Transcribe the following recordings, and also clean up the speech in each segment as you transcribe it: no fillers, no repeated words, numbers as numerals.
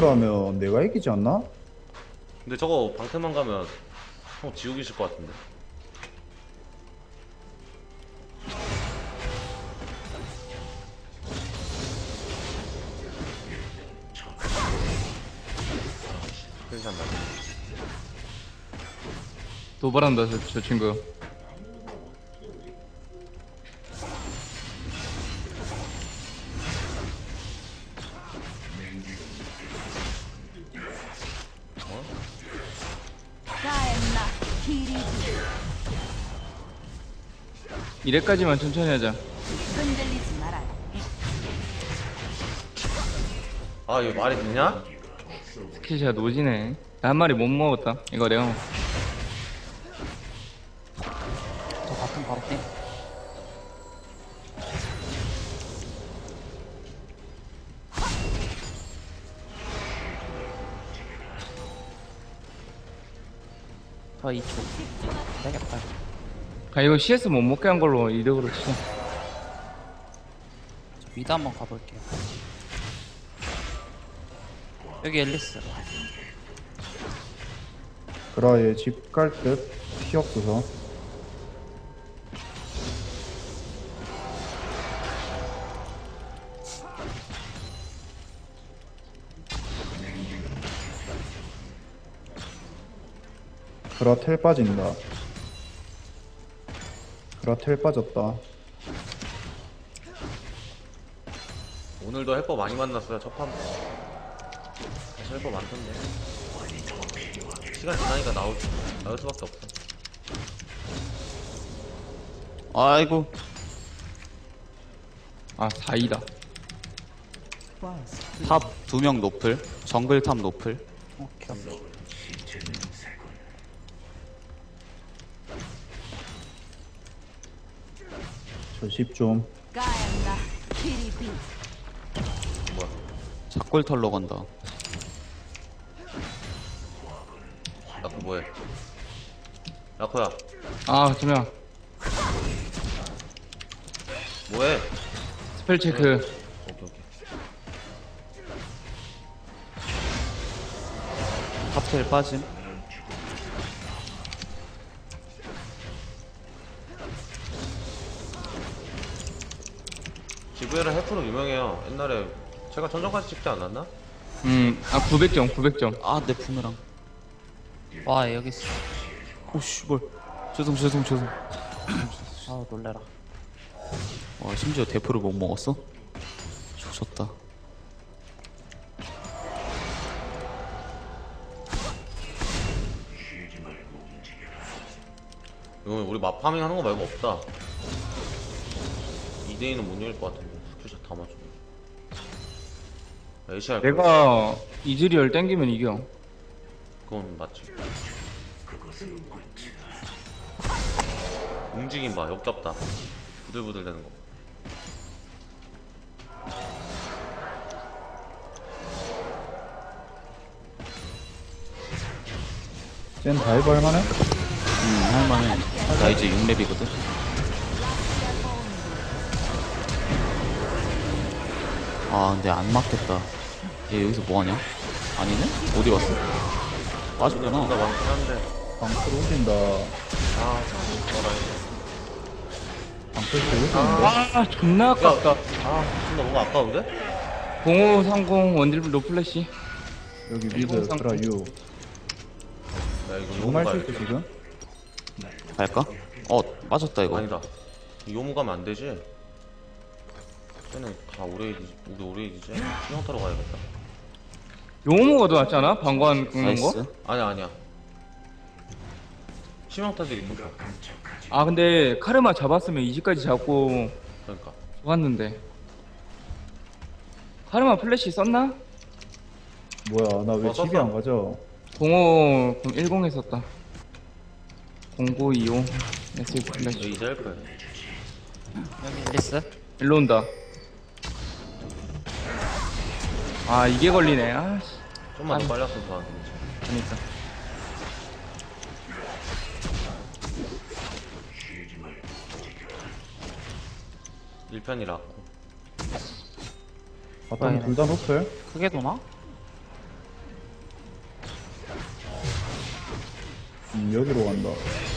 방패로 하면 내가 이기지 않나? 근데 저거 방패만 가면 형 지우기 있을 것 같은데. 괜찮나? 도발한다 저 친구. 이래까지만 천천히 하자. 흔들리지 말아요. 아 이거 말이 되냐? 스킬샷 노지네. 나 한 마리 못 먹었다. 이거 내가 먹. 저 바텀 바로 땡. 더 2초. 되겠다. 아 이거 CS 못 먹게 한 걸로 이득으로 치자. 저 미드 한번 가볼게요. 여기 앨리스. 그라의 집 갈 듯 피 없어서. 그라 텔 빠진다. 그라 텔 빠졌다. 오늘도 헬퍼 많이 만났어요. 첫판 헬퍼 많던데. 시간 지나니까 나올 수밖에 없어. 아이고. 아 4이다. 탑 2명 노플, 정글 탑 노플. 오케이. 저 집 좀. 가엔나 키리비. 뭐야? 작골 털러 간다. 라코 뭐해? 라코야 아 잠시만. 뭐해? 스펠 체크. 오케이 오케이. 탑텔 빠짐. 지브에라 헬프로 유명해요. 옛날에 제가 전전까지 찍지 않았나? 아 900점 900점. 아, 내 부메랑. 와, 여기 있어. 오, 씨발. 죄송. 아우, 놀래라. 와, 심지어 대포를 못 먹었어? 좋다. 이거 우리 마파밍 하는 거 말고 없다. 2대2는 못 이길 것 같은데 스킬샷 다 맞춰. AC 할 거야. 내가 이즈리얼 땡기면 이겨. 그건 맞지. 움직임 봐, 역겹다. 부들부들 되는 거. 쟤는 다이브 할만해? 할만해. 나 이제 6렙이거든. 아, 근데 안 맞겠다. 얘 여기서 뭐하냐? 아니네? 어디 갔어? 빠졌구나. 나 많긴 한데. 방패로 오진다. 아, 뭐라 방패 들고 아 존나 아깝다. 아, 진짜 뭔가 아까운데? 0530 원딜 노플래시. 여기 미드 그라 유. 야, 이거 너무 할 수 가야겠다. 있어 지금? 갈까? 빠졌다, 이거. 아니다. 요무 가면 안 되지. 쟤는 다 오레이디지. 우리 오레이디지. 신형 타러 가야겠다. 용모가 더 낫지 않아? 방관 긁는 거? 나이스. 아니야. 심형타들이 있는 거. 아 근데 카르마 잡았으면 20까지 잡고 그러니까. 좋았는데. 카르마 플래시 썼나? 뭐야 나 왜 집이 썼어. 안 가져? 05 그럼 10에 썼다. 0925 S 플래시. 이제 할 거야. 여기 앨리스. 일로 온다. 아 이게 걸리네. 아씨. 좀만 더 빨리 왔으면 좋았는데. 그러니까. 일편이 라고. 바텀 둘 다 노플? 크게 도나? 여기로 간다.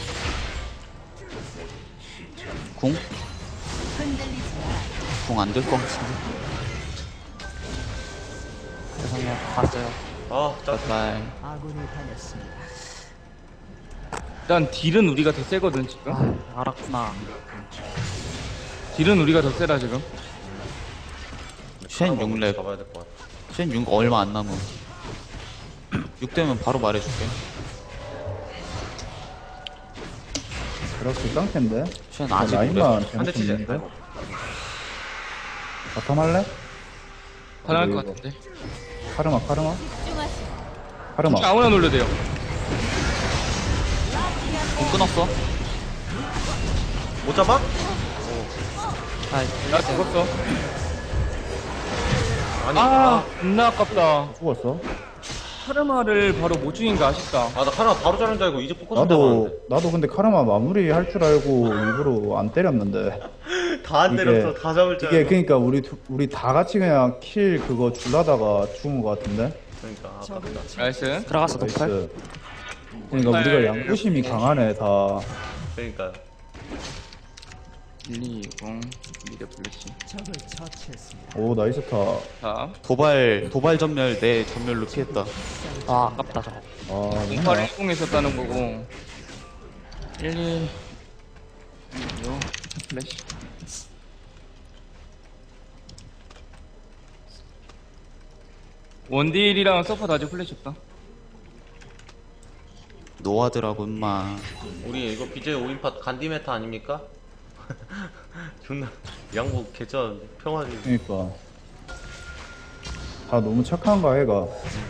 궁? 흔들리지 말아요. 궁 안 될 것 같은데. 죄송해요. 봤어요. 아 짜증. 바이바이. 아군을 다녔습니다. 일단 딜은 우리가 더 세거든 지금. 아, 알았구나. 딜은 우리가 더 세다 지금. 쉔 6렙. 잡아야 될 것 같아. 쉔 6 얼마 안 남은. 6 되면 바로 말해줄게. 그렇게 깡패인데? 쉔 아직 라인만 오래. 잘못 한대 치지. 쳤는데? 바텀 할래? 가능할 이거. 것 같은데. 카르마 집중하세요. 카르마 아무나 놀려도 돼요. 궁 끊었어. 못 잡아? 아, 나 죽었어. 아니. 아, 겁나 아깝다. 죽었어? 카르마를 바로 못 죽인가 아쉽다. 나 카나 바로 자른 줄 알고 이제 포커스 잡았는데. 나도 근데 카르마 마무리 할 줄 알고 일부러 안 때렸는데 다 안 이게- 때렸어. 다 잡을 줄 이게 알고. 그니까 우리 다 같이 그냥 킬 그거 줄라다가 죽은 것 같은데? 그러니까 아깝다. 나이스. 들어갔어, 노팔. 나이스. 그러니까 우리가 양보심이 강하네 다. 그러니까 1, 2, 0, 미드 플래시. 오 나이스 타. 자, 도발 전멸 내 전멸로 피했다. 아, 아깝다, 저거. 아 공팔 뭐냐? 10 있었다는 거고. 1, 2, 6, 플래시. 원딜이랑 서퍼 아직 플래시 없다. 노아드라고 임마. 우리 이거 BJ 5인팟 간디 메타 아닙니까? 존나 양보 개쩌는데 평화지. 그니까 다 너무 착한가 얘가.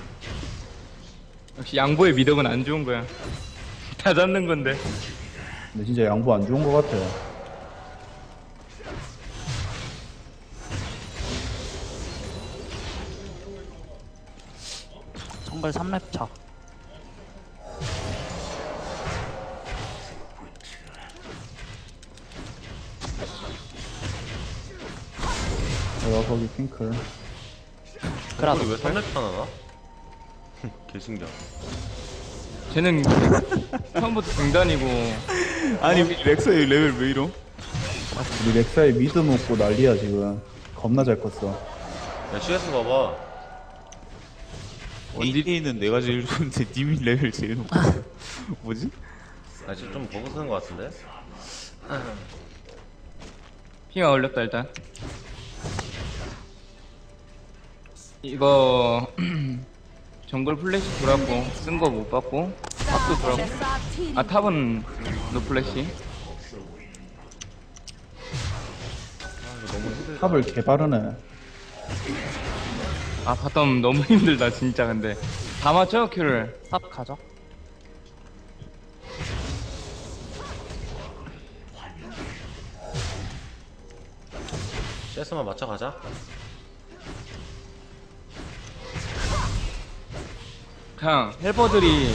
역시 양보의 미덕은 안 좋은 거야. 다 잡는 건데. 근데 진짜 양보 안 좋은 것 같아. 정글 3렙 차. 내가 거기 핑클. 그라도 왜 3렙 하나 나? 개신기하다. 쟤는 처음부터 갱단이고. 아니 렉서의 레벨 왜 이러? 우리 렉사이 미드 먹고 난리야 지금. 겁나 잘 컸어. 야 CS 봐봐. 원딜이는 내가 제일 좋은데 님이 레벨 제일 높아. 뭐지? 나 지금 좀 버그 쓰는 것 같은데? 핑아 올렸다 일단. 이거 정글 플래시 돌았고 쓴 거 못 받고 탑도 돌았고. 싹 튀리. 아 탑은 노 플래시. 너무 힘들다. 탑을 개바르네. 아 바텀 너무 힘들다 진짜. 근데 다 맞춰 큐를. 탑 가죠. CS만 맞춰가자. 그냥 헬퍼들이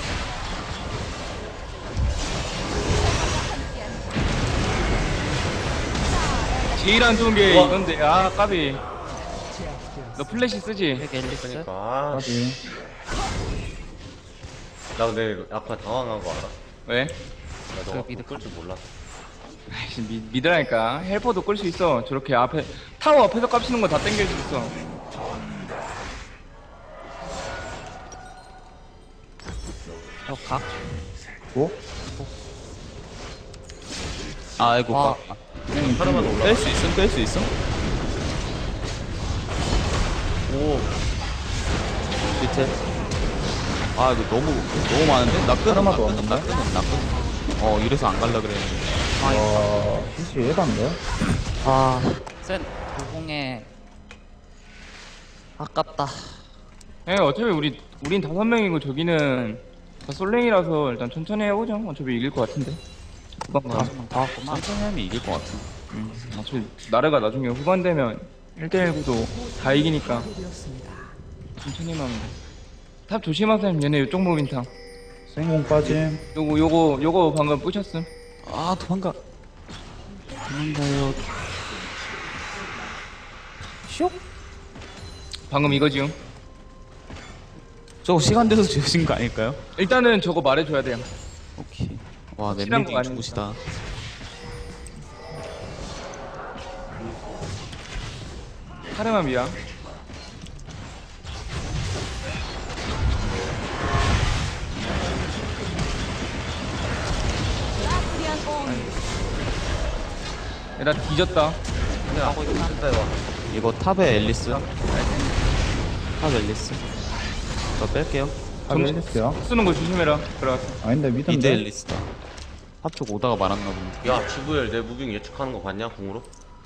제일 안 좋은 게 우와. 이건데. 아 까비. 너 플래시 쓰지? 여기 앨리스. 그러니까 아, 하지. 나 근데 아까 당황한 거 알아? 왜? 나 너가 미드 끌줄 몰랐어. 아이씨, 믿으라니까. 헬퍼도 끌 수 있어. 저렇게 앞에 타워 앞에서 깝치는 거 다 땡길 수 있어. 저 각. 뭐? 아이고 와. 하나만 올라. 뺄 수 있음 뺄 수 있어? 오, 밑에. 아 이거 너무 많은데? 나 끊음 나 하나도 끊음 나 끊음 나 끊음. 이래서 안 갈라 그랬는데. 와 진짜 예반데? 아, 센 도공에 아깝다. 예, 어차피 우린 5명이고 저기는 다 솔랭이라서 일단 천천히 해보죠. 어차피 이길 것 같은데. 후반 봐. 5명 더 왔구만. 천천히 하면 이길 것 같아. 어차피 나르가 나중에 후반 되면 1대1 구도 다 이기니까 천천히만 하면 돼. 탑 조심하세요. 얘네 요쪽 무빙탕. 생공 빠짐. 요거 방금 부셨음. 아 도망가. 도망가요. 방금 이거 지금. 저거 시간 돼서 지으신 거 아닐까요? 일단은 저거 말해줘야 돼요. 오케이. 와, 확실한 거 맵밀딩 아니니까. 좋으시다. 카르마 미야. 나 뒤졌다. 그냥 됐다 이거. 이거 탑에 앨리스. 탑 앨리스. 저 뺄게요. 하게 해줬어요. 쓰는 거 조심해라. 들어갔어. 아닌데 미드 미드인데. 앨리스다. 탑 쪽 오다가 말았나 본데. 야 GVL 내 무빙 예측하는 거 봤냐 궁으로?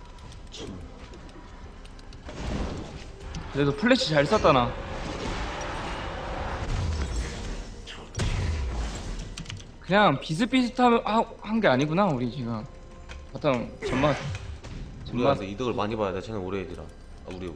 그래도 플래시 잘 쐈다 나. 그냥 비슷비슷한 게 아니구나 우리 지금. 바탕 전만 우리가 그래서 이득을 많이 봐야 돼. 쟤는 오래 애들아. 아 우리.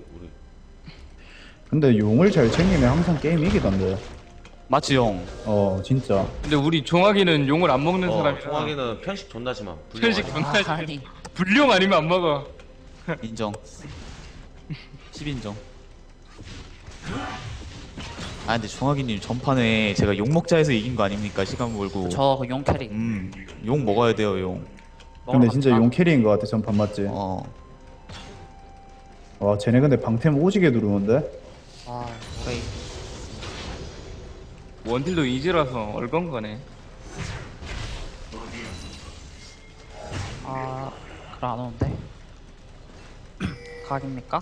근데 용을 잘 챙기면 항상 게임 이기던데. 맞지 형? 진짜. 근데 우리 종학이는 용을 안 먹는 사람이야. 종학이는 편식 존나 심함. 편식 불량하지. 존나 아니 불룡 아니면 안 먹어. 인정. 10인정. 아 근데 종학이님 전판에 제가 욕 먹자 해서 이긴 거 아닙니까? 시간 벌고. 저 용 캐릭 욕 먹어야 돼요 용. 근데 진짜 용 캐리인 것 같아 전판 맞지? 와 쟤네 근데 방템 오지게 누르는데? 아 거의 원딜도 이지라서 얼건 거네. 그래 안 오는데 각입니까?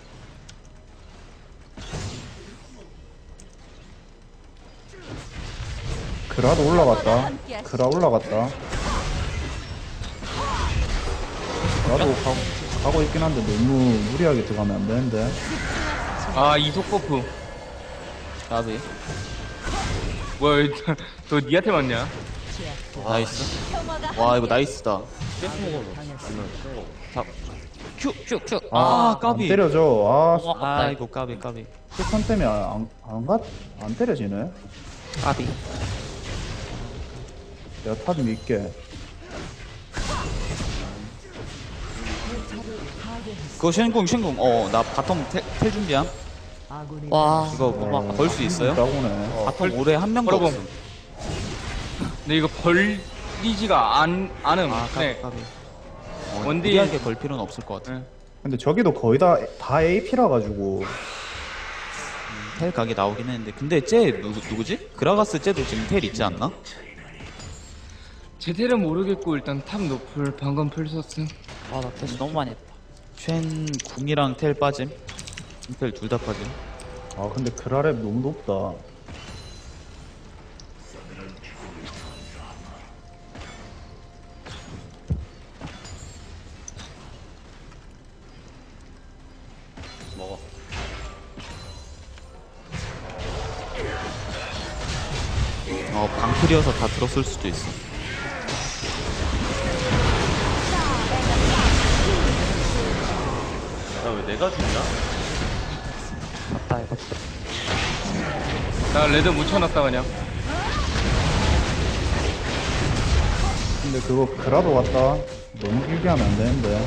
그라도 올라갔다. 그라 올라갔다. 나도 가고 있긴 한데 너무 무리하게 들어가면 안 되는데. 아 이속 버프. 나비. 뭐야 너 니한테 맞냐? 나이스. 와 이거 나이스다. 큐 아 까비. 안 때려줘. 아 이거 까비 까비. 스턴 때문에 안 때려지네. 까비 내가 탑 밀게. 그거 쉔궁. 나 바텀 텔 준비함. 와 이거 걸 수 있어요? 라고네. 바텀 올해 한 명도 걸어봄. 없음. 근데 이거 벌리지가 않음. 아 까비 네. 까비. 원딜- 무리하게 걸 필요는 없을 것 같아. 네. 근데 저기도 거의 다 AP라 가지고. 텔 각이 나오긴 했는데 근데 쟤 누구지? 그라가스 쟤도 지금 텔 있지 않나? 제텔은 모르겠고 일단 탑 노플 방금 풀썼음. 아나 대신 너무 많이 했다 쉔 궁이랑 텔 빠짐. 텔 둘 다 빠짐. 아 근데 그라랩 너무 높다. 먹어. 방풀이어서 다 들었을 수도 있어. 야 왜 내가 죽냐? 맞다 이거 나 레드 묻혀놨다 그냥. 근데 그거 그라도 왔다. 너무 길게 하면 안 되는데.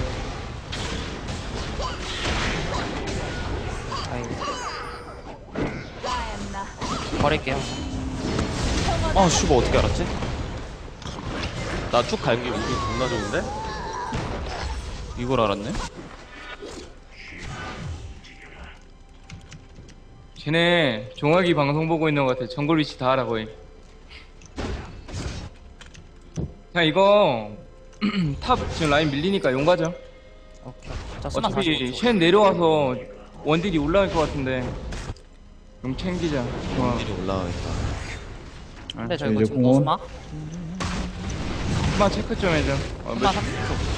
버릴게요 아 슈버 어떻게 알았지? 나 쭉 갈게. 우리 존나 좋은데? 이걸 알았네? 쟤네 종학이 방송 보고 있는 것 같아. 정글 위치 다 알아 거의. 그냥 이거 탑 지금 라인 밀리니까 용 가자. 오케이 자 수만 어차피 45초 쉔 내려와서 원딜이 올라갈 것 같은데 용 챙기자. 좋아. 일이 올라가겠다. 근데 저 이제 이거 지금 공원. 노스마? 수마 체크 좀 해줘. 수마 30초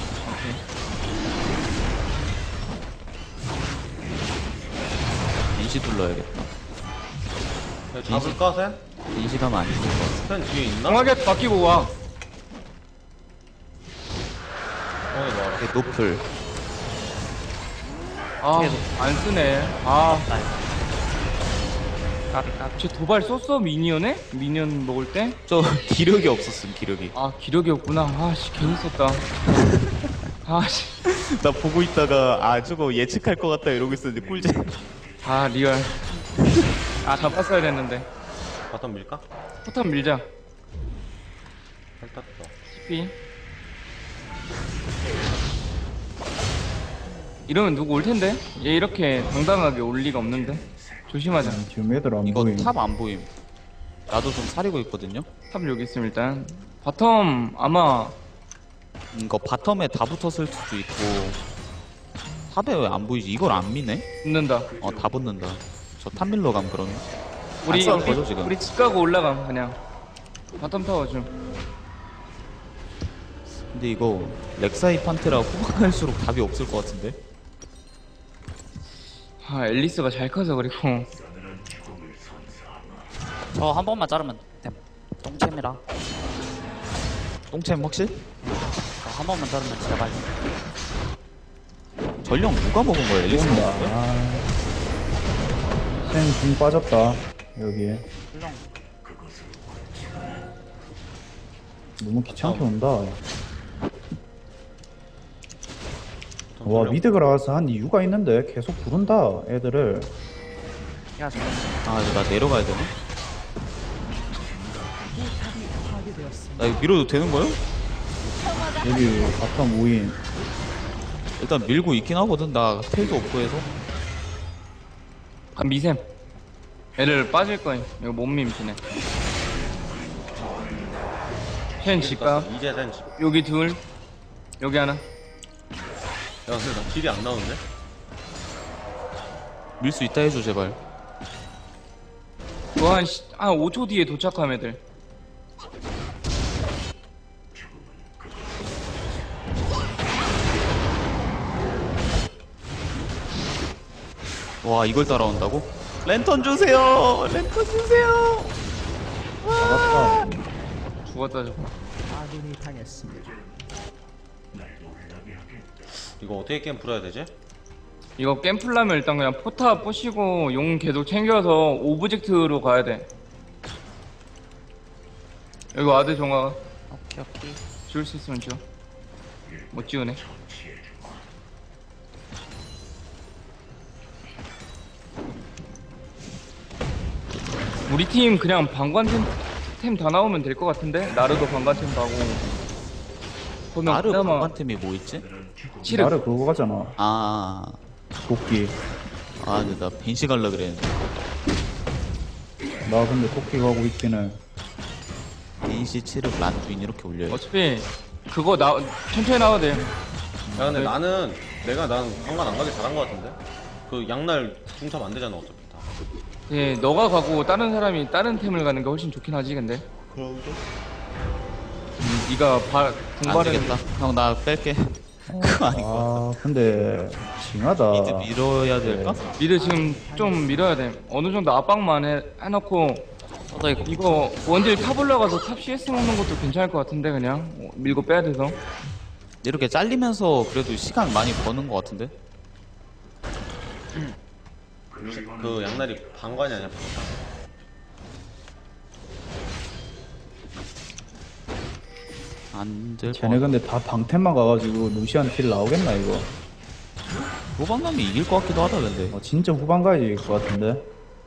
인시 둘러야겠다. 야, 잡을까 쟤? 인시 가면 안 죽을 것 같아. 쟤 뒤에 있나? 종학이 바뀌고 와. 놔라. 이게 노플. 아 안 쓰네. 아 까비 쟤 도발 썼어 미니언에? 미니언 먹을 때? 저 기력이 없었음 기력이. 아 기력이 없구나. 아씨 괜히 썼다. 아씨. 나 보고 있다가 아 저거 예측할 것 같다 이러고 있었는데 꿀잼. 아 리얼. 아, 잡았어야 됐는데. 바텀 밀까? 포탑 밀자. 살짝 더. TP. 이러면 누구 올 텐데? 얘 이렇게 당당하게 올 리가 없는데. 조심하자. 지금 애들 안 이거 보임. 탑 안 보임. 나도 좀 사리고 있거든요. 탑 여기 있음 일단. 바텀 아마 이거 바텀에 다 붙었을 수도 있고. 탑에 왜 안 보이지? 이걸 안 미네? 붙는다. 다 붙는다. 저 탑 밀러 감 그러면. 우리 싸울 거죠, 지금? 우리 집 가고 올라감 그냥. 바텀 타워 좀. 근데 이거 렉사이 판테라 후반할수록 답이 없을 것 같은데? 아 앨리스가 잘 커서 그리고. 저 한 번만 자르면 됨. 똥챔이라. 똥챔 확실? 한 번만 자르면 제발. 전령 누가 먹은 거야? 엘리스 온다. 먹은 거야? 쌩 빠졌다. 여기에. 훌렁. 너무 귀찮게 온다. 바텀 와 전령. 미드가 나와서 한 이유가 있는데 계속 부른다 애들을. 야, 저 이제 나 내려가야 되네? 나 이거 밀어도 되는 거야? 여기 바텀 우인. 일단 밀고 있긴 하거든. 나 텔도 없고 해서. 아 미셈. 애를 빠질 거임. 이거 못 밈지네. 현 집가. 이제 된 집. 여기 둘. 여기 하나. 야 근데 나 딜이 안 나오는데? 밀 수 있다 해줘 제발. 그거 한 5초 뒤에 도착함 애들. 와 이걸 따라온다고? 랜턴 주세요. 랜턴 주세요. 나갔다. 죽었다 저거. 아군이 당했습니다. 이거 어떻게 게임 풀어야 되지? 이거 게임 풀려면 일단 그냥 포탑 부시고 용 계속 챙겨서 오브젝트로 가야 돼. 여기 와드 정화가 오케이, 오케이. 지울 수 있으면 지워. 못 지우네. 우리 팀 그냥 방관템 다 나오면 될 것 같은데? 나르도 방관템 가고 보면 나르 그나마 방관템이 뭐 있지? 치르 나를 그거 가잖아. 도끼. 근데 나 벤시 갈라 그랬는데. 나 근데 도끼 가고 있긴 해. 벤시 치르 란주인 이렇게 올려요. 어차피 그거 천천히 나와도 돼. 야 근데 네. 난 방관 안 가길 잘한 거 같은데? 그 양날 중첩 안 되잖아 어차피 다. 예, 너가 가고 다른 사람이 다른 템을 가는 게 훨씬 좋긴 하지 근데. 그런데? 네가 안 공발은 되겠다. 형 나 뺄게. 그거 아니고. 근데 징하다. 미드 밀어야 될까? 미드 지금 좀 밀어야 돼. 어느 정도 압박만 해놓고 저도 이거 이거 원딜 탑 올라가서 탑 CS 먹는 것도 괜찮을 것 같은데 그냥 밀고 빼야 돼서. 이렇게 잘리면서 그래도 시간 많이 버는 것 같은데? 그 양날이 방관이 아니야 방관. 안 될 것 쟤네 같아. 근데 다 방템만 가가지고 루시안 킬 나오겠나 이거? 후반 가면 이길 것 같기도 하다 근데. 진짜 후반 가야지 이길 것 같은데?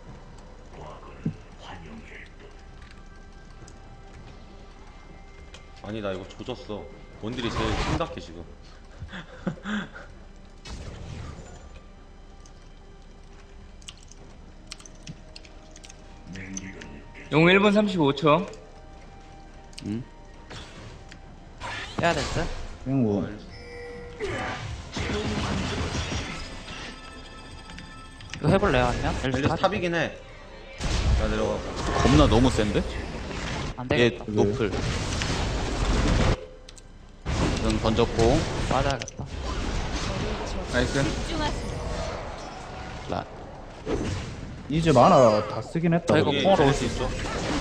아니 나 이거 조졌어. 원딜이 제일 심각해 지금. 용 1분 35초. 해야 될 듯? 땡구. 이거 해볼래요, 아니면? 앨리스 탑이긴 해. 나 내려가. 겁나 너무 센데? 안 얘 되겠다. 노플. 응 던졌고. 맞아야겠다. 나이스. 집중하세요. 라. 이제 만화 다 쓰긴 했다. 저 이거 여기 콩으로 앨리스 올 수 있어.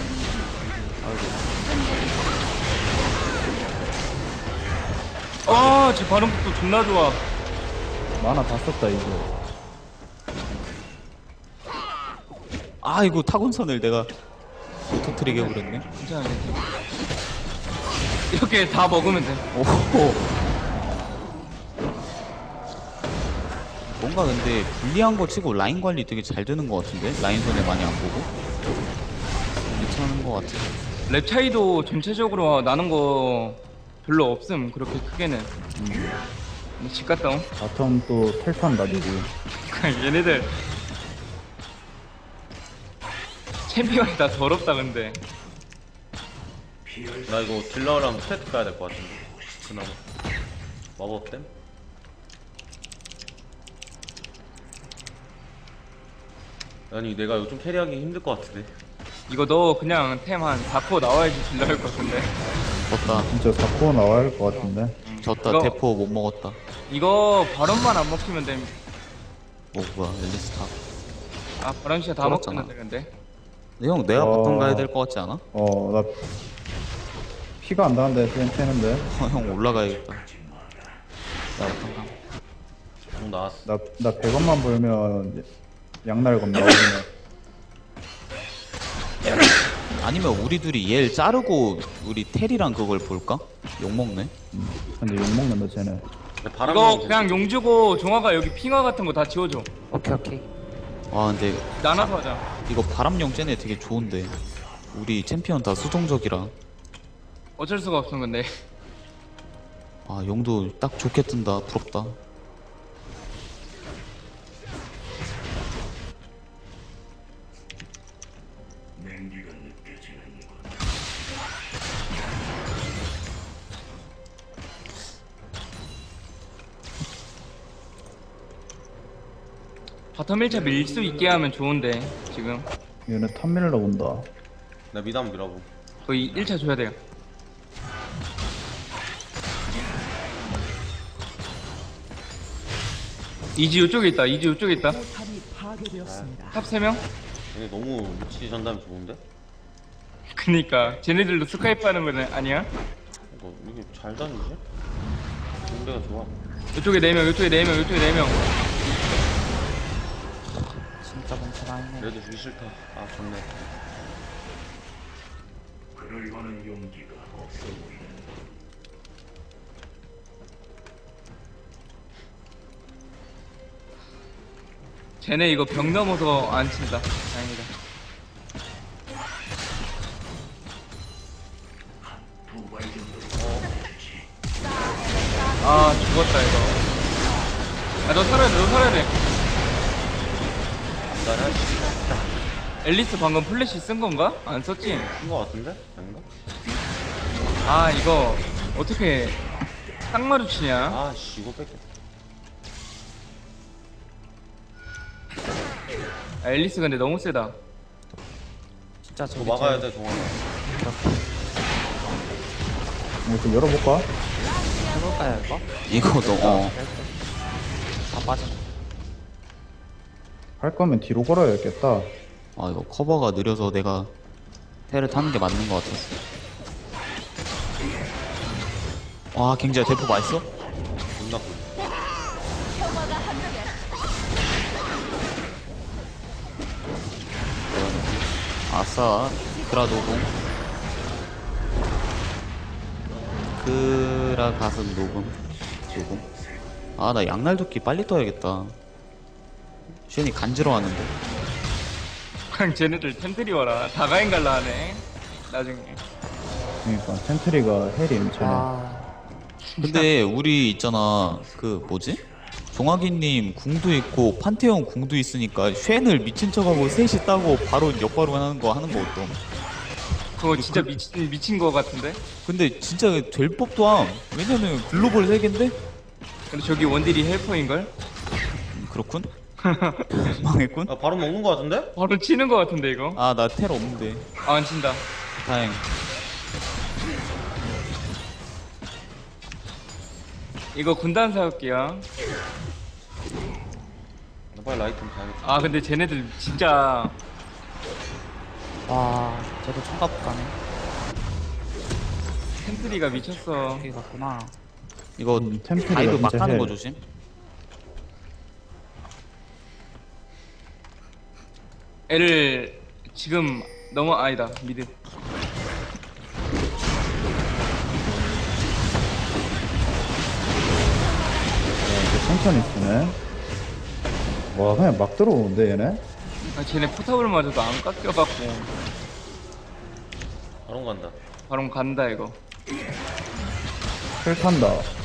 제 발음부터 존나 좋아. 만화 다 썼다 이제. 이거 타곤선을 내가 못 터뜨리게 그랬네. 괜찮아, 괜찮아. 이렇게 다 먹으면 돼. 오호. 뭔가 근데 불리한 거 치고 라인 관리 되게 잘 되는 거 같은데? 라인 손에 많이 안 보고? 괜찮은 거 같아. 랩 차이도 전체적으로 나는 거 별로 없음. 그렇게 크게는. 근데 집 갔다 온. 바텀 또 텔탄 나지지. 얘네들 챔피언이 다 더럽다 근데. 나 이거 딜러랑 스태트 가야 될 것 같은데. 그나마 마법템? 아니 내가 요즘 캐리하기 힘들 것 같은데. 이거 너 그냥 템 한 4% 나와야지 딜러일 것 같은데. 졌다. 진짜 4코어 나와야 할 것 같은데. 졌다. 이거- 대포 못 먹었다. 이거 발언만 안 먹히면 됨. 뭐야, 앨리스 탑. 아 발언 씨가 다 그렇잖아. 먹히면 되는데. 근데 형, 내가 바텀 가야 될 것 같지 않아? 나 피가 안 나는데 쎄는데. 형 올라가야겠다. 나 바텀 가. 공 나왔어. 나 100원만 벌면 양날검 나오면. 아니면 우리 둘이 얘를 자르고 우리 텔이랑 그걸 볼까? 욕먹네? 근데 욕먹는다 쟤네. 바람 이거 그냥 용 주고 종아가 여기 핑화 같은 거 다 지워줘. 오케이 오케이. 와 근데 나눠서 하자. 이거 바람용 쟤네 되게 좋은데 우리 챔피언 다 수동적이라. 어쩔 수가 없어 근데. 아 용도 딱 좋게 뜬다. 부럽다. 바텀 1차 밀 수 있게 하면 좋은데 지금 얘네 탑밀러 온다. 나 미드 한번 밀어보. 거의 1차 줘야 돼요. 이지 이쪽에 있다. 이지 이쪽에 있다. 포탑이 파괴되었습니다. 탑 3명? 얘네 너무 위치 전담이 좋은데? 그니까 쟤네들도 스카이프 하는 거는 아니야? 이게 잘 다니지? 공대가 좋아. 이쪽에 4명, 이쪽에 4명, 이쪽에 4명. 진짜 멍청하 했네. 그래도 주기 싫다. 아 좋네. 쟤네 이거 벽 넘어서 안 친다. 다행이다. 아 죽었다 이거. 야 너 살아야 돼, 너 살아야 돼. 나는 앨리스 방금 플래시 쓴 건가? 안 썼지? 쓴거 같은데? 아닌가? 아 이거 어떻게 딱 마주치냐? 아씨 이거 뺏겼다. 아, 앨리스 근데 너무 세다. 진짜 이거 저기 막아야 돼 동원아. 이거 좀 열어볼까? 해볼까요 이거? 이거 너 다 빠져. 할 거면 뒤로 걸어야겠다. 아 이거 커버가 느려서 내가 텔을 타는 게 맞는 것 같았어. 와 갱지야 대포 맛있어? 존나 꿀. 아싸 그라 녹음. 그라 가슴 녹음. 아 나 양날도끼 빨리 떠야겠다. 쉔이 간지러워하는데. 그냥 쟤네들 템트리 와라. 다가인 갈라 하네. 나중에. 그러니까 센트리가 헬임 쟤네. 아 근데 우리 있잖아 그 뭐지? 종아기님 궁도 있고 판테온 궁도 있으니까 쉔을 미친 척하고 셋이 따고 바로 역바로 하는 거 어떤? 그거 진짜 미친 거 같은데? 근데 진짜 될 법도 함. 왜냐면 글로벌 세계인데? 근데 저기 원딜이 헬퍼인걸? 그렇군. 망했군. 아 바로 먹는 거 같은데? 바로 치는 거 같은데 이거? 아 나 텔 없는데. 아, 안 친다. 다행. 이거 군단 사올게요. 나 빨리 라이트 좀 가야겠다. 아 근데 쟤네들 진짜 와, 쟤도 총각 가네. 템트리가 미쳤어. 여기 갔구나. 이거 템플이가 다이브 막 진짜 가는 헬. 거 조심. 애를 지금 너무 아니다 미드. 천천히 쓰네. 와 그냥 막 들어오는데 얘네? 아, 쟤네 포탑을 맞아도 안 깎여갖고 바로 간다. 바로 간다 이거. 킬 탄다.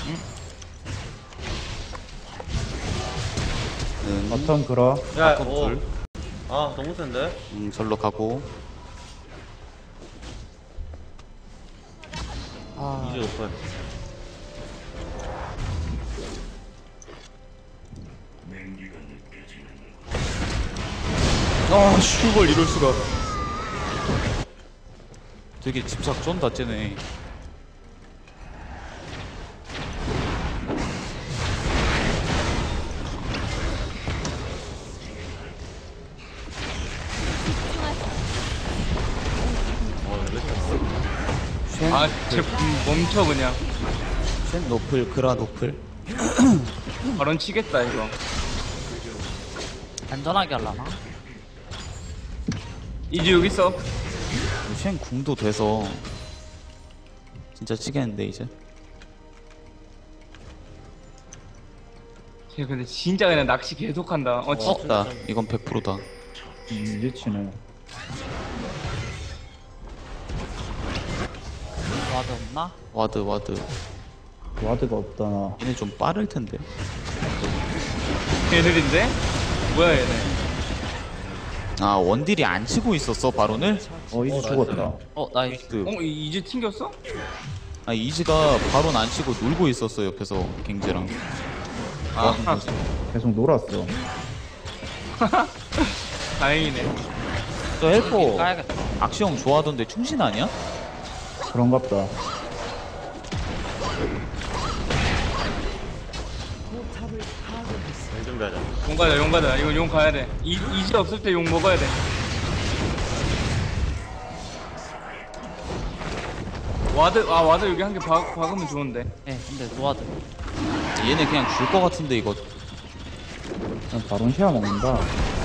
바텀 그라. 야, 둘. 아, 너무 센데? 절로 가고. 이제 오픈. 아, 슈걸 이럴 수가. 되게 집착 쫀다 쟤네. 아, 쟤 멈춰 그냥. 쉔 노플, 그라 노플. 바론 치겠다 이거. 안전하게 하려나? 이제 여기 있어. 쉔 궁도 돼서 진짜 치겠는데 이제. 쟤 근데 진짜 그냥 낚시 계속한다. 다 이건 100%다. 이제 치네. 와드 없나? 와드. 와드가 없다 나. 얘네 좀 빠를 텐데. 얘들인데? 뭐야 얘네? 아, 원딜이 안 치고 있었어 바론을? 이제 죽었다. 나이스. 그, 이제 튕겼어? 아, 이즈가 바론 안 치고 놀고 있었어 옆에서 갱제랑. 아, 계속 놀았어. 다행이네. 저 헬퍼 까야겠다. 악시형 좋아하던데 충신 아니야? 그런갑다. 용 준비하자. 용 가자. 이거 용 가야 돼. 이제 없을 때 용 먹어야 돼. 와드 여기 한 개 박으면 좋은데. 예, 근데 노와드. 얘네 그냥 줄 것 같은데 이거. 그냥 바론 시야 먹는다.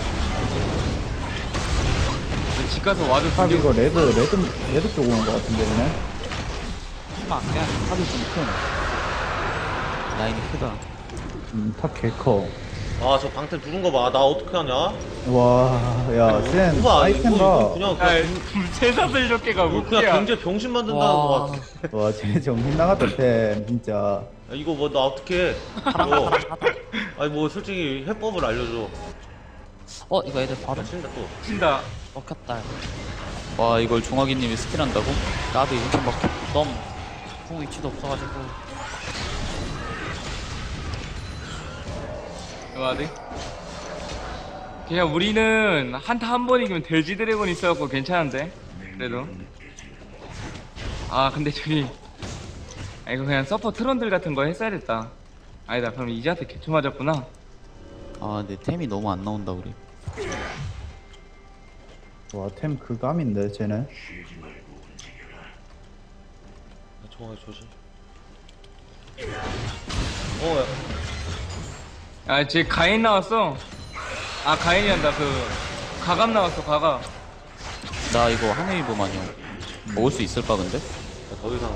집 가서 와드 탑 두개 이거 레드 쪽 오는 거 같은데 얘네? 힘 안 깨. 탑이 좀 큰. 라인이 크다. 탑 개커. 아, 저 방태 두른 거 봐. 나 어떻게 하냐? 와, 야, 센 우와, 아이템 이거 봐. 그냥 세사슬 이렇게 가고 이거 그냥 경제 병신 만든다는 거 같아. 와, 쟤 정신 나갔다, 템, 진짜. 야, 이거 뭐 나 어떻게? 아니 뭐 솔직히 해법을 알려줘. 이거 애들 바로 친다 또. 친다. 먹혔다. 와, 이걸 종학이님이 스킬한다고? 나도 이거 좀 막. 궁 위치도 없어가지고. 와드. 그냥 우리는 한타 한 번 이기면 돼지 드래곤 있어갖고 괜찮은데. 그래도. 아 근데 저기. 이거 그냥 서퍼 트런들 같은 거 했어야 됐다. 아니다. 그럼 이제한테 개초 맞았구나. 아, 근데 템이 너무 안 나온다 우리. 와, 템 그 감인데, 쟤네. 정말 조심. 야. 아, 쟤 가인 나왔어. 아, 가인이 한다. 가감 나왔어, 가감. 나 이거 하네이브 마냥 먹을 수 있을까 근데? 야, 더 이상.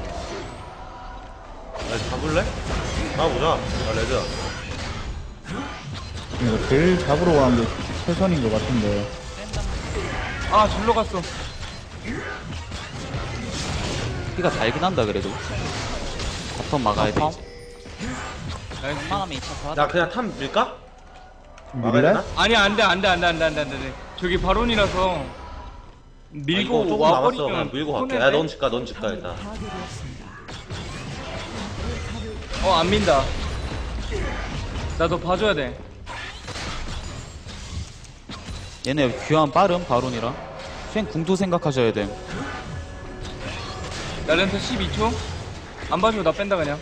잡을래? 가보자. 레드야. 이거 제일 잡으러 가는 게 최선인 것 같은데. 아, 절로 갔어. 피가 달긴 한다 그래도. 바텀 막아야 돼. 이제. 나이스. 웬만하면 2차 좋아. 야, 그냥 탑 밀까? 막아야 밀래? 되나? 아니, 안 돼. 저기 바론이라서. 밀고 이거 조금 남았어. 와버리면. 그냥 밀고 갈게. 손해인데? 야, 넌 집가 일단. 안 민다. 나도 봐줘야 돼. 얘네 귀환 빠름 바론이라. 쉔 궁도 생각하셔야 돼. 날렌터 12초? 안 봐주고 나 뺀다, 그냥.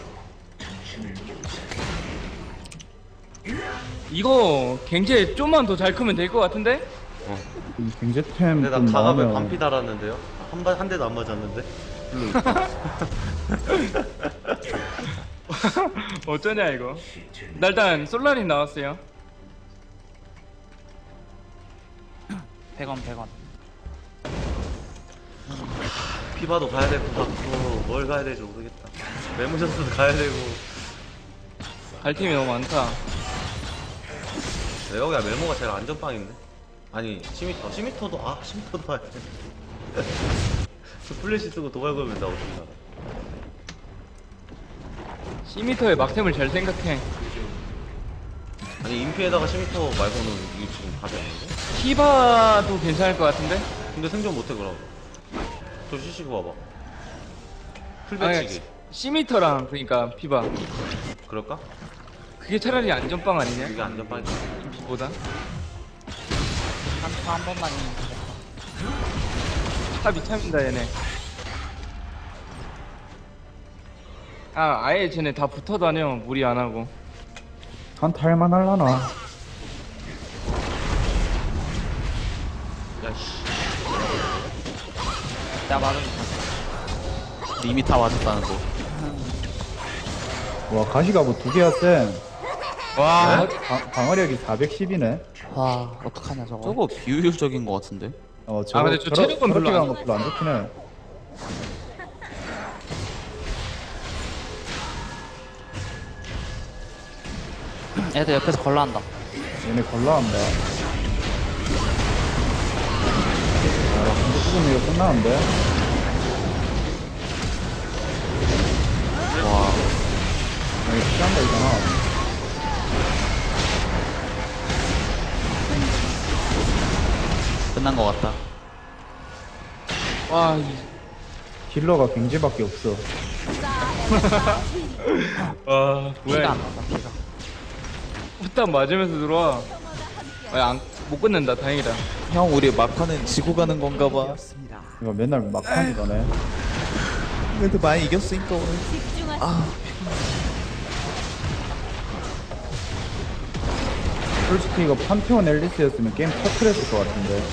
이거 갱제 좀만 더 잘 크면 될 것 같은데? 이 경제템 근데 나 좀 가갑에 나오면 반피 달았는데요? 한 대도 안 맞았는데? 어쩌냐 이거. 나 일단 솔라린 나왔어요. 100원. 피바도 가야 될 것 같고 뭘 가야 될지 모르겠다. 메모션스도 가야 되고. 갈 팀이 너무 많다. 여기가 멜모가 제일 안전빵인데. 아니 시미터도 시미터도 아니. 플래시 쓰고 도발 걸면 나 어떻게 알아? 시미터의 막템을 잘 생각해. 아니 인피에다가 시미터 말고는 이게 지금 답이 아닌데? 티바도 괜찮을 것 같은데? 근데 생존 못해 그럼. 저 CC 봐봐. 아니, 풀배치기. 시미터랑 그러니까 피바. 그럴까? 그게 차라리 안전빵 아니냐? 이게 안전빵이지. 보다. 한 번만 있는 탑이 참인다 얘네. 아예 쟤네 다 붙어 다녀. 무리 안 하고. 한타 할만할라나? 야씨. 내가 말은 이미 다 맞았다는 거. 와 가시가 뭐 2개야 쌤. 와, 방어력이 410이네. 와 어떡하냐 저거. 저거 비효율적인 것 같은데. 저거 근데 저 체력은 별로 저렇게 안 가는 거 별로 안 좋긴 해. 애들 옆에서 걸러한다. 얘네 걸라한다. 근데 지금 이거 끝나는데? 와. 이거 피한다 이잖아. 끝난 것 같다. 와, 딜러가 경제밖에 없어. 와, 피가 뭐야? 안 나온다 피가. 후딱 맞으면서 들어와. 못 끝낸다. 다행이다. 형 우리 막판은 지고 가는 건가 봐. 이거 맨날 막판이 가네. 그래도 많이 이겼으니까 오늘. 솔직히 이거 판테온 앨리스였으면 게임 터트렸을 것 같은데.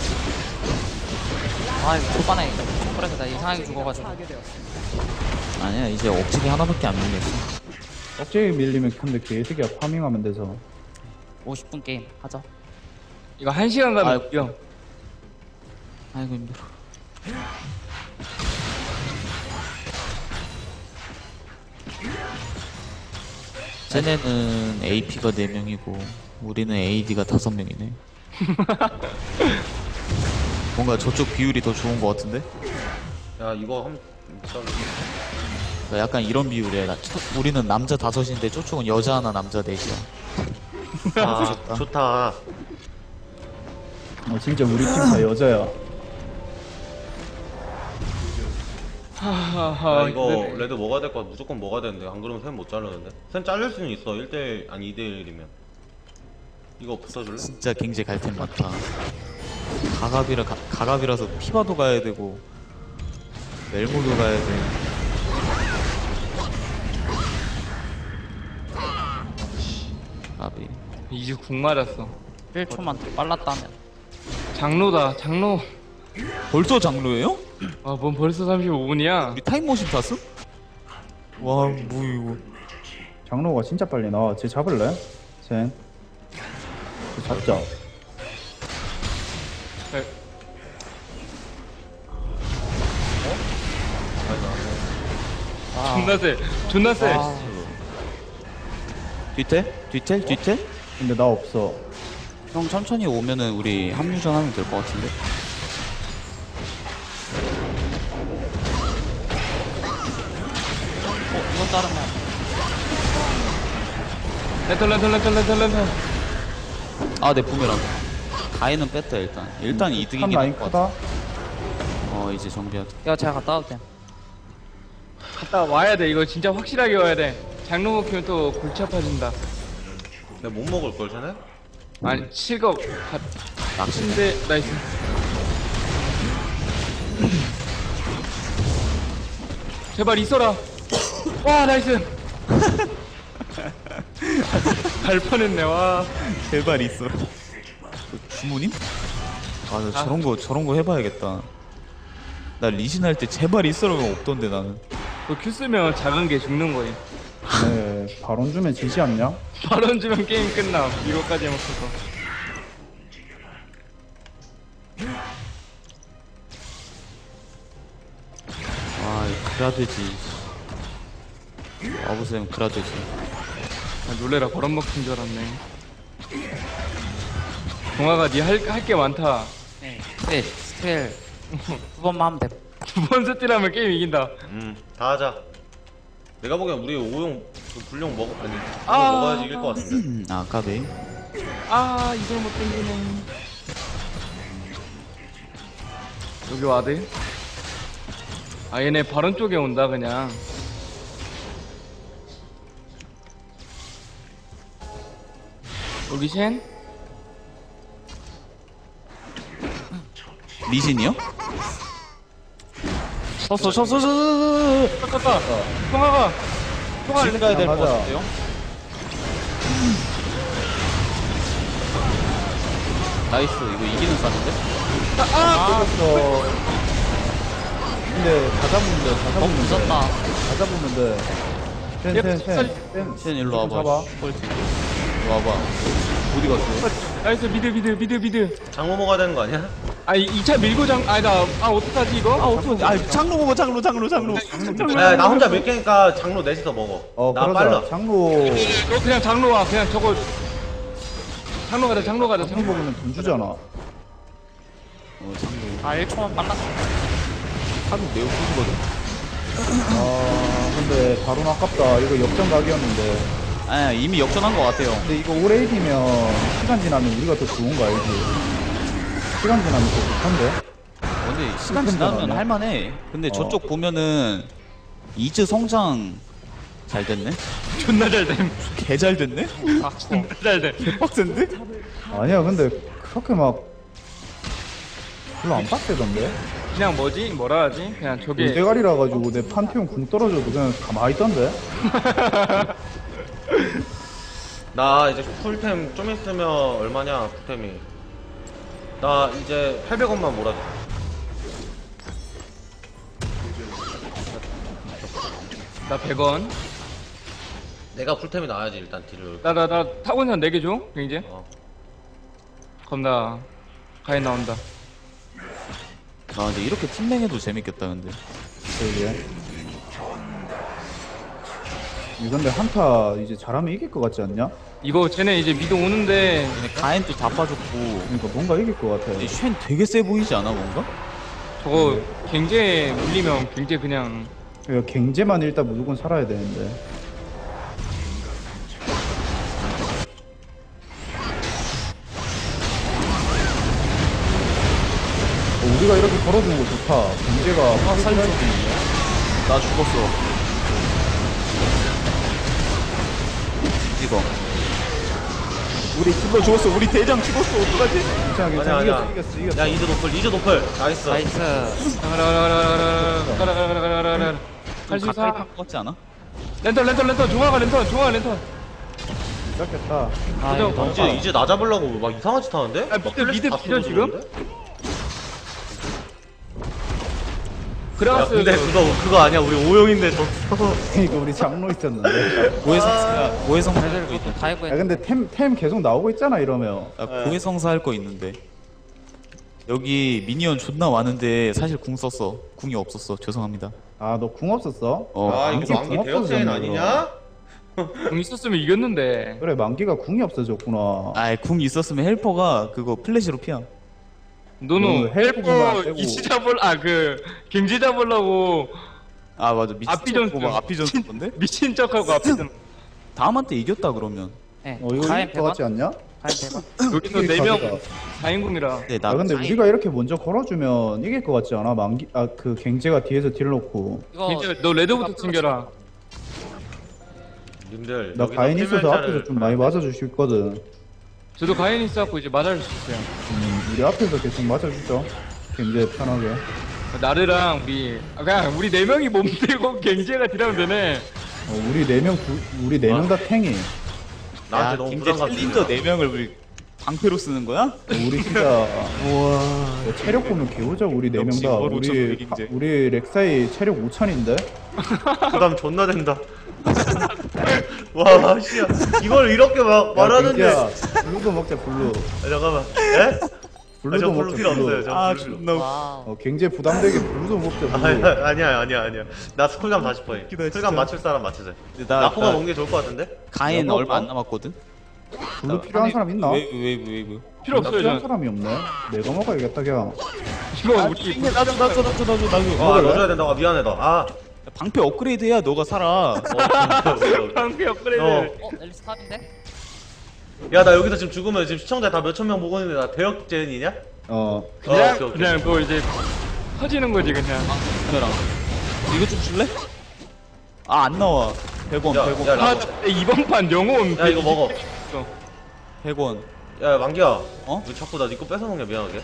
아 이거 초반에 그래서 나 이상하게 죽어가지고. 아니야 이제 억지기 하나밖에 안 밀렸어. 억제기 밀리면 근데 개새끼야 파밍하면 돼서. 50분 게임 하자. 이거 1시간 가면 아이고. 이겨. 아이고 힘들어. 쟤네는 AP가 4명이고 우리는 AD가 5명이네. 뭔가 저쪽 비율이 더 좋은 것 같은데? 야 이거 한 그러니까 약간 이런 비율이야. 우리는 남자 5인데 저쪽은 여자 하나 남자 4이야. 좋다. 진짜 우리 팀 다 여자야. 하하하. 야, 이거 근데 레드 먹어야 될 거 무조건 먹어야 되는데 안 그러면 샘 못 자르는데. 샘 잘릴 수는 있어. 1대1 아니 2대1이면. 이거 붙어줄래? 진짜 경제 갈템 많다. 가갑이라서 피바도 가야 되고 멜모도 가야 돼. 가비. 이제 궁 맞았어. 1초만 더 빨랐다면. 장로다. 장로. 벌써 장로예요? 뭔 벌써 35분이야? 우리 타임머신 탔어? 와, 뭐 이거. 장로가 진짜 빨리 나와. 쟤 잡을래? 쟤 잡자. 존나 세. 존나 세. 뒤텔? 근데 나 없어. 형 천천히 오면은 우리 합류전 하면 될 것 같은데. 이거 자르면 랜턴. 아, 내 부메랑. 가해는 뺐다 일단. 일단 한 이득이긴 라인 할 것 같아. 크다. 이제 정비하자. 이거 제가 갔다 와도 돼. 갔다 와야 돼. 이거 진짜 확실하게 와야 돼. 장로 먹히면 또 골치 아파진다. 내가 못 먹을 걸 쟤네? 아니, 칠겁. 낚시인데, 나이스. 제발 있어라. 와, 나이스. 갈 뻔했네, 와. 제발 있어. 주모님? 아, 나 저런 거 해봐야겠다. 나 리신 할 때 제발 있어라가 없던데 나는. 큐 쓰면 작은 게 죽는 거임. 네, 바론 주면 지지 않냐? 발언 주면 게임 끝나. 이거까지 해먹어서. 그라되지. 와보세요, 그라되지. 놀래라, 버릇 먹힌 줄 알았네. 동아가 니 할 게 많다. 네. 스틸 두 번만 하면 돼. 두 번 스틸하면 게임 이긴다. 다 하자. 내가 보기엔 우리 오용 그 불용 먹 아니 이거 아. 먹어야지 이길 것 같은데. 아 까비. 아 이걸 못 땡기네. 여기 와드. 아 얘네 바른 쪽에 온다 그냥. 여기 쉔? 리신이요? 쳤어. 깎았다. 통화가. 통화 지금 가야 될 것 가자. 같은데요? 나이스. 이거 이기는 쌌는데? 그래서 근데 다 잡으면 돼. 다 잡으면 돼. 무섭다. 다 잡으면 돼. 센. 쉔 일로 와봐. 잡아. 뻘티. 일로 와봐. 어디 갔어? 나이스 미드. 장모 먹어야 되는 거 아니야? 아 2차 밀고 어떡하지 이거? 장로 먹어. 장로. 야, 나 혼자 몇 개니까 장로 넷이서 먹어. 나 그러자. 빨라. 장로 너 그냥 장로 와. 그냥 저거 장로 가자. 장로 먹으면 돈 주잖아. 장로. 아 1초만 빨랐어. 하루 매우 크거든. 아 근데 바로 아깝다. 이거 역전 각이었는데. 아 이미 역전한 것 같아요. 근데 이거 오래 이기면 시간 지나면 우리가 더 좋은 거 알지? 시간 지나면 더 좋던데? 근데 시간 그건 지나면 잘하네. 할만해. 근데 저쪽 보면은 이즈 성장 잘 됐네. 존나 잘 됨. 개 잘 됐네. 아 존나 잘 돼. 빡센데? 아니야 근데 그렇게 막 별로 안 빡세던데? 그냥 뭐라 하지? 그냥 저게 대가리라 가지고 내 판테온 궁 떨어져도 그냥 가만히 있던데? 나 이제 풀템 좀 있으면 얼마냐 풀템이. 나 이제 800원만 몰아줘. 나 100원. 내가 풀템이 나와야지 일단 딜을. 나 타곤산 4개 줘. 이제. 어. 겁나 가인 나온다. 아 근데 이렇게 팀랭해도 재밌겠다 근데. 이게 근데 한타 이제 잘하면 이길 것 같지 않냐? 이거 쟤네 이제 미드 오는데 근데 가엔도 다 빠졌고. 그러니까 뭔가 이길 것 같아. 근데 쉔 되게 세 보이지 않아 뭔가? 저거 갱제 물리면 갱제 그냥 그러니까 갱제만 일단 무조건 살아야 되는데. 우리가 이렇게 걸어주는 거 좋다. 갱제가 확 살릴 수 있네. 나 죽었어. 이거. 우리 킬러 죽었어. 우리 대장 죽었어. 어떡하지? 괜찮아 괜찮아. 아니야. 이겼어. 야 이즈 노플. 나이스. 나이스. 할 수 가까이 있어. 탄것 같지 않아? 랜턴 종아가 랜턴 시작했다. 아 그죠? 이거 너무 이제 나 잡으려고 막 이상한 짓 하는데? 아, 막 미드 플래시 다 비전 쏘고 지금? 들어오는데? 야 그라가스 근데 그거 아니야. 우리 오용인데 저. 이거 우리 장로 있었는데. 고해성사 할 거 애들 있는데. 다 야 해구했. 근데 템 계속 나오고 있잖아 이러면. 나 고해성사 할 거 있는데. 여기 미니언 존나 많은데 사실 궁 썼어. 궁이 없었어. 죄송합니다. 아 너 궁 없었어? 아 만기 이거 만기 궁 대역체인 없어졌네, 아니냐? 공 있었으면 이겼는데. 그래 만기가 궁이 없어졌구나. 아이 궁 있었으면 헬퍼가 그거 플래시로 피함. 너는 헬프구만 헬퍼 빼고. 이치 갱제 잡으려고 아 맞아. 미친 앞비전 척하고 막 앞비전 쓴 건데? 미친 척하고 앞에서 다음한테 이겼다 그러면. 네. 이거 가인 이길 것 같지 100원. 않냐? 가인 100원. 여기서 이길 4명 각이다. 4인궁이라. 네, 아 나 근데 우리가 이렇게 먼저 걸어주면 이길 것 같지 않아? 만기 그 갱제가 뒤에서 딜 놓고 이거 너 레드부터 챙겨라. 님들 나 여기다 가인 있어서 필멸자를- 앞에서 좀 많이 맞아줄 수 있거든. 저도 가인 있어갖고 이제 맞아줄 수 있어요. 우리 앞에서 계속 맞아주죠. 갱제 편하게. 나르랑 그냥 우리 4명이 몸들고 갱제가 딜하면 되네. 우리 4명 우리 4명 다 탱이. 나한테 너무 갱제 부담 챌린저 갖지 4명을 우리 방패로 쓰는 거야? 우리 진짜 우와 체력 보면 개우자 우리 4명 역시 다. 월 5천 우리 갱제. 우리 렉사이 체력 5천인데. 부담 존나 된다. 와 씨야 이걸 이렇게 막 말하는데. 블루도 먹자 블루. 아, 잠깐만. 예? 블루도 저 블루 먹자 필요 블루. 없어요. 저 아 블루. 존나 웃겨. 와우. 갱제 부담되게 블루도 먹자 블루. 아니야. 나 쿨감 40%에. 웃기다, 진짜. 쿨감 맞출 사람 맞추자. 근데 나 나포가 먹는 게 좋을 것 같은데? 가엔 야, 얼마 너- 안 남았거든? 블루 필요한 사람 있나? 웨이브. 필요 없어요 필요한 전. 사람이 없네. 내가 먹어야겠다 그냥. 이거 우리 나도. 아 넣어줘야 된다고. 미안해 나. 아. 방패 업그레이드 해야 너가 살아. 방패 업그레이드. 앨리스 탑인데? 야 나 여기서 지금 죽으면 지금 시청자 다 몇천 명 보고 있는데 나 대역죄인이냐? 그냥 오케이, 오케이. 그냥 뭐 이제 터지는 거지 그냥. 카메라. 이거 좀 줄래? 아 안 나와. 100원, 야, 100원. 야, 아 이번 판 영혼. 야 이거 먹어. 100원. 야 만기야. 어? 너 자꾸 나 네 거 뺏어먹냐 미안하게.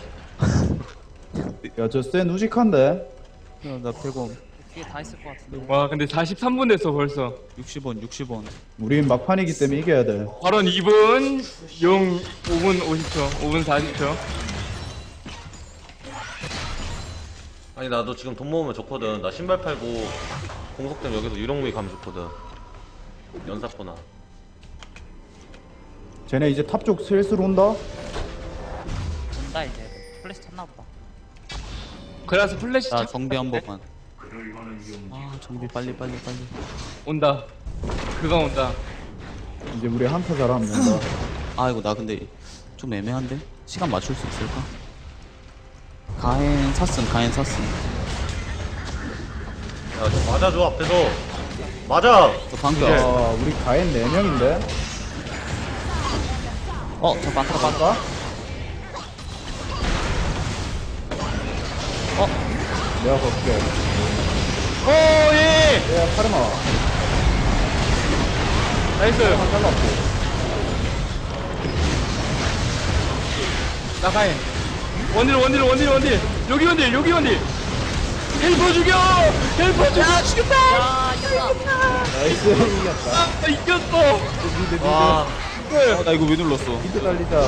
야저센 우직한데. 나 100원. 뒤에 다 있을 것 같은데. 와 근데 43분 됐어 벌써. 60원. 우린 막판이기 때문에 이겨야 돼. 발언 2분, 용 5분 50초, 5분 40초. 아니 나도 지금 돈 모으면 좋거든. 나 신발 팔고 공속되면 여기서 유령무기 가면 좋거든. 연사포나. 쟤네 이제 탑 쪽 슬슬 온다. 온다 이제. 플래시 쳤나 보다. 그래서 플래시 자 차- 정비 한 번만. 아 정비 빨리. 온다. 그가 온다. 이제 우리 한타 잘하면 된다. 아 이거 나 근데 좀 애매한데? 시간 맞출 수 있을까? 가엔 샀음. 야저 맞아줘 앞에서. 맞아. 저 방패 네. 없어. 우리 가엔 4명인데. 저 많다 많다. 내가 걸게. 오 예. 야 카르마. 나이스. 잘랐고. 나가해. 원딜. 여기 원딜. 헬퍼 죽여. 야 죽였다. 야 이겼다. 나이스 이겼다. 아 이겼어. 미드 와. 나 이거 왜 눌렀어? 미드 달리자.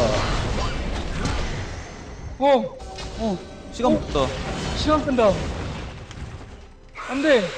시간 없다. 시간 끈다. 안돼.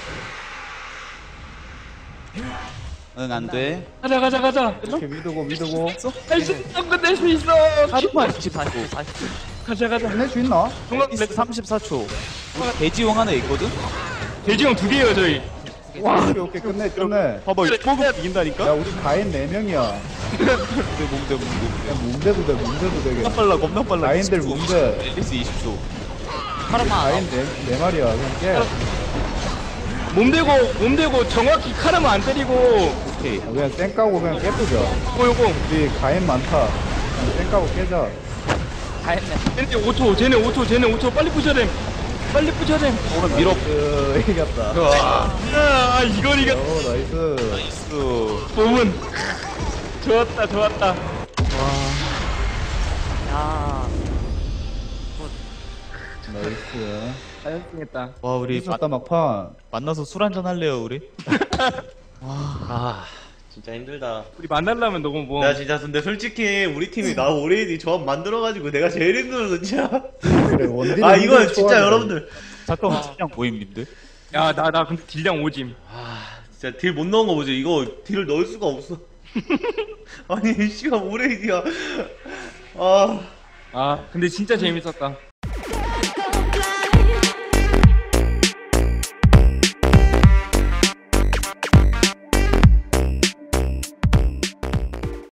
응 안돼. 가자. 이렇게 미드고. 할 수 있어. 끝낼 수 있어. 하루만 40. 가자. 끝낼 수 있나? 동각 리스 34초. 대지용 하나 있거든? 돼지형 2개예요 저희. 오케이 끝내. 봐봐 이거 뽑으면 이긴다니까? 야 우리 가엔 4명이야. 몸대. 야 몸대도 되게. 겁나 빨라. 라인들 20초. 뭔데? 앨리스 20초. 카르마. 가엔 4마리야. 그냥 깨. 몸대고 정확히 카르마 안 때리고. 오케이. 그냥 쌩 까고 그냥 깨부자. 요거. 우리 가엔 많다. 그냥 쌩 까고 깨자. 다 했네. 쟤네 5초 빨리 부셔야 돼. 오늘 밀어. 이겼다. 아 이걸 이겼. 나이스. 나이스. 몸은 좋았다. 야. 나이스. 잘했겠다. 와 우리 있었다 막판. 만나서 술 한잔 할래요 우리? 아 진짜 힘들다. 우리 만나려면 너무 뭐. 나 진짜 근데 솔직히 우리 팀이 나 오레이디 조합 만들어가지고 내가 제일 힘들어 진짜. 그래 원딜. 아 이건 진짜 여러분들. 잠깐만 그냥 모임님들. 나 근데 딜량 오짐. 아 진짜 딜 못 넣은 거 보지. 이거 딜을 넣을 수가 없어. 아니 씨가 오레이디야. 아. 근데 진짜 재밌었다.